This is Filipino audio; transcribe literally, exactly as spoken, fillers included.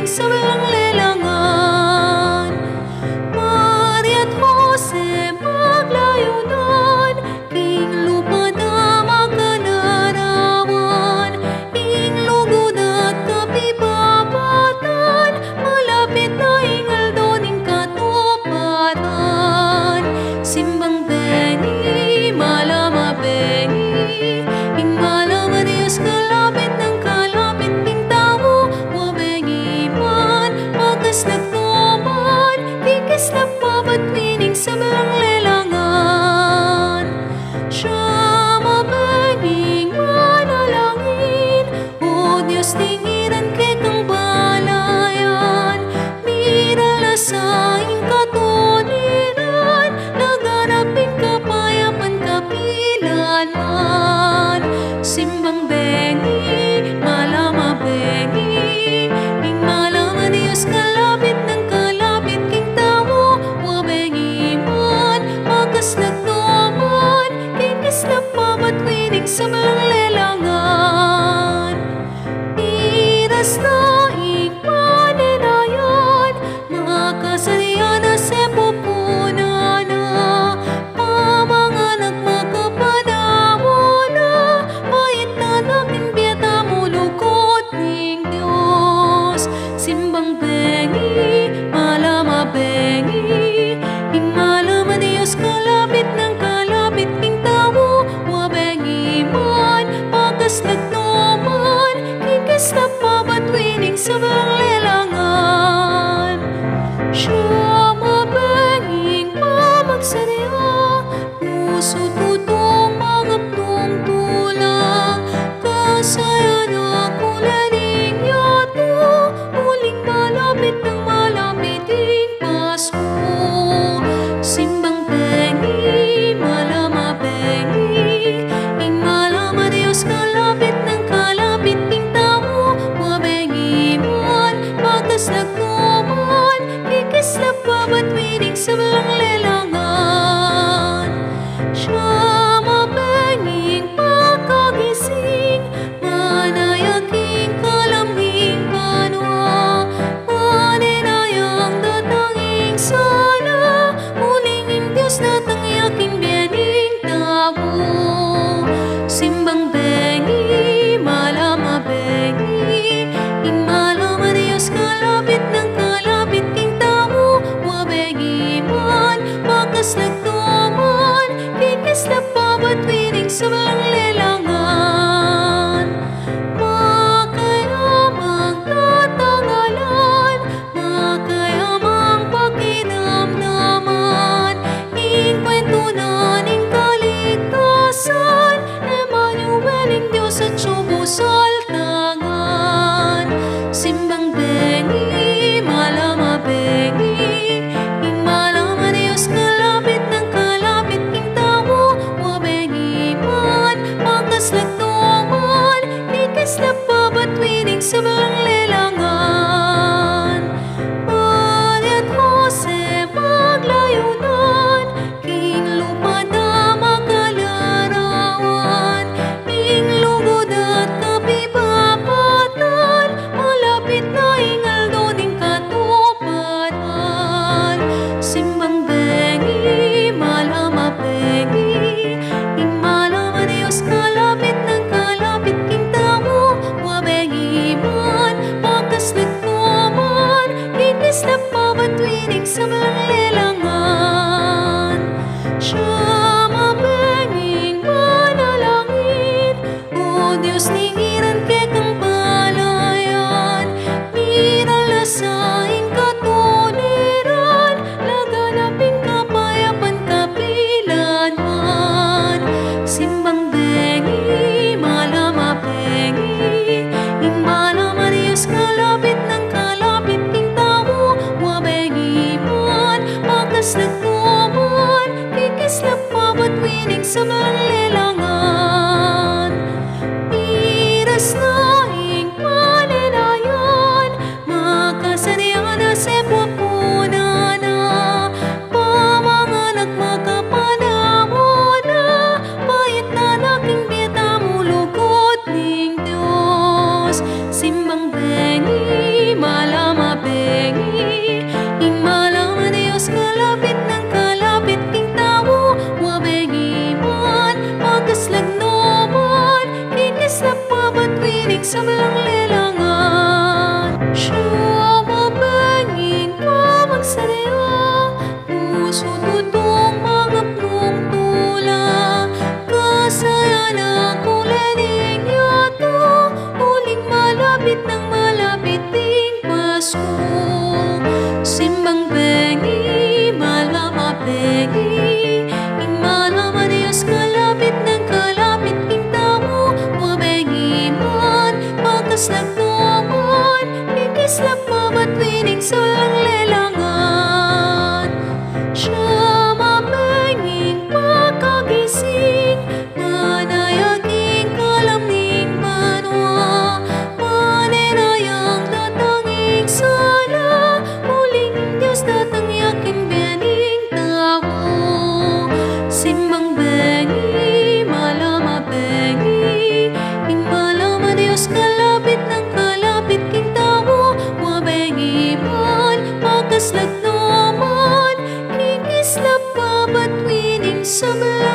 sa walang lelangan. Maria at Jose maglayunan, king lupa na makanarawan, ing lugod at kapibabatan, malapit na ingal doon ing katupatan. Simbang bengi, malama bengi, ing malama Diyos kalapit ng kalapit king tao, wabengi man, pagas nagtuman, kikis na pabatwining sa walang lelangan. Siya mabenging manalangin, o Diyos tingiran kay kang balayan, mirala sa ing katuniran, naganaping kapayapan kapilanman. Simbang bengi, malama bengi, ing malama Diyos kalapit ng kalapit king tao, wabengi man, pagas nagtuman, kikis na pabatwining sa walang lelangan. Iras na ing paninayan, makasarian na sa pupuna na, pamanganak makapanamo na, pait na naking biyata mo lukot ning Diyos. Simbang bengi, malama bengi, ing malama Diyos kalapit ng kalapit king tao, wabengi man, pagas nagtuman, kikis na pabatwining sa walang lelangan. Siya mabenging pamagsariya, puso tutong mangaptong tulang, kasaya na kulaning yato, uling malapit ng malapit ing Pasko. Simbang bengi, malama bengi, ing malama Diyos kalapit ng kalapit king tao, wabengi man, pagas nagtuman, kikis na pabatwining sa walang lelangan. Siya mabenging pagkagising, manayaking kalamhing banwa, maninayang datanging sana, muling ing Diyos na tangyaking biyaning tao. Simbang bengi, malama bengi, ing malama Diyos kalapit ng kalapit king tao, wabengi man, pagas nagtuman, kikis na pabatwining sa walang lelangan. Makayamang tatangalan, makayamang pakinamnaman, ing kwentunan ing kaligtasan, Emmanuel ing Diyos at subo saltangan. Simbang bengi, malama bengi, ing malama Diyos kalapit ng kalapit king tao, wabengi man, pagas nagtuman, kikis na pabatwining sa walang lelangan. Maria at Jose maglayunan, king lupa na makalarawan, ing lugod at kapibabatan, malapit na ingal doon ing katupatan. Simbang bengi, malama bengi, ing malama Diyos kalapit ng kalapit king tao, wabengi man, pagas nagtuman, kikis na pabatwining sa walang lelangan. Siya mabenging manalangin, o Diyos tingiran kay kang balayan, mirala sa ing katuniran, laganaping kapayapan kapilanman. Simbang bengi, malama bengi, ing malama Diyos kalapit ng kalapit king tao, wabengi man, pagas nagtuman, kikis na pabatwining sa walang lelangan. Iras na ing paninayan, makasarian na sa pupuna na, pamanganak makapanamo na, pait na naking biyata mo lukot ning Diyos. Simbang bengi, malama Pasko. Simbang bengi, malama bengi, imalama Diyos kalapit ng kalapit king tao. Mabengi man, pagkaslag naman, ikislap mabatuining sulang lelangan. Siya mabenging makagising, manayaging kalamning banwa, manenayang tatanging sala, muling Diyos datang yakin biyaning tao. Simbang bengi, malama bengi, ing malama Diyos kalapit ng kalapit king tao. Mabengi man, pagkaslag naman, kikislap pa batuining sa